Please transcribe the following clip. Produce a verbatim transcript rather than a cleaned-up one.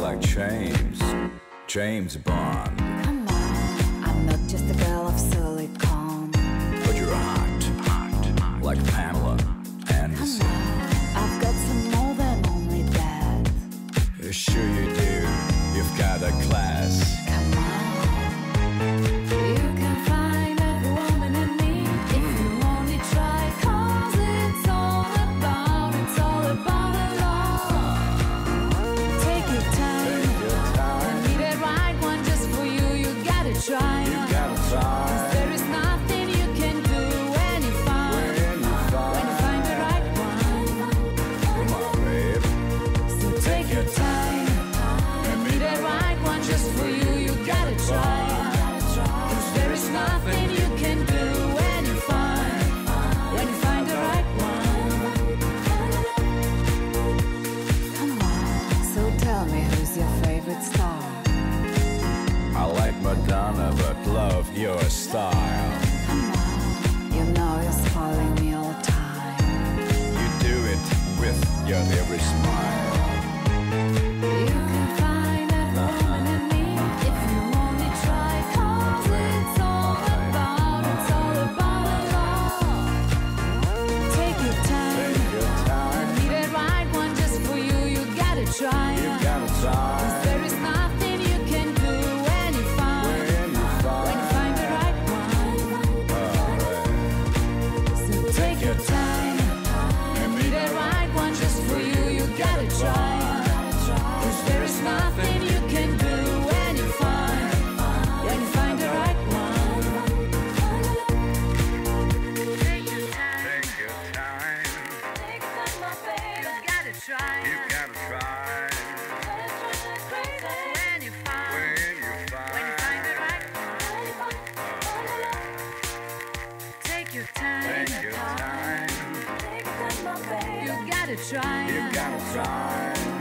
like James, James Bond. Come on, I'm not just a girl of silicone. But you're hot, hot, like Pamela Anderson. Come on, I've got some more than only that. Sure you do, you've got a class. Come on, you can find every woman in me if you only try. 'Cause it's all about, it's all about love. Take your time, Take your time. and be the right one just for you. You gotta try. You gotta try. 'Cause there is nothing you can do when you find, When you find, when you find the right one. come on, babe. So take your time, and be the right one just for you. You gotta try. 'Cause there is nothing you can do when you find, when you find the right one. Come on, so tell me, who's your favorite star? I like Madonna, but love your style. Come on, you know you're spoiling me all the time. You do it with your every smile. You can find every woman in me if you only try. 'Cause it's all about, it's all about love. Take your time, Take your time. be the right one just for you. You gotta try. You gotta 'Cause try. there is nothing you can do when you find, When you when you find the right one. So take your time, and be the right one just for you. You gotta try. 'Cause there is nothing you can do when you find, when you find the right one. Take your time, Take your time. take your time, my baby. You gotta try. You gotta try. Gotta try like crazy. When you find, When you when you find, find the right one. Take your time, take your time. take your time, my baby. You gotta try. You gotta try.